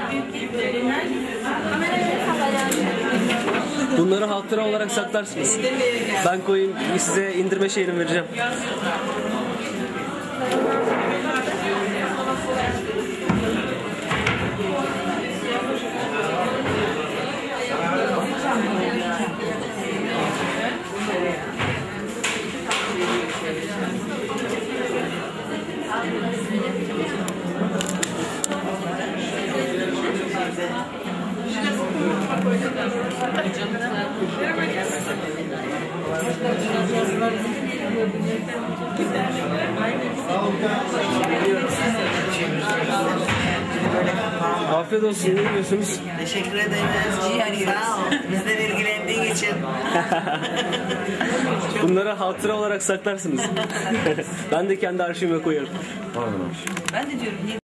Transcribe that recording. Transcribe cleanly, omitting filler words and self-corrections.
Bunları hatıra olarak saklarsınız. Ben koyayım, size indirme şeyini vereceğim. Afiyet olsun, ne diyorsunuz? Teşekkür ederiz. Sağ ol. Bizden ilgilendiğin için. Bunları hatıra olarak saklarsınız. Ben de kendi arşivime koyarım. Ben de diyorum.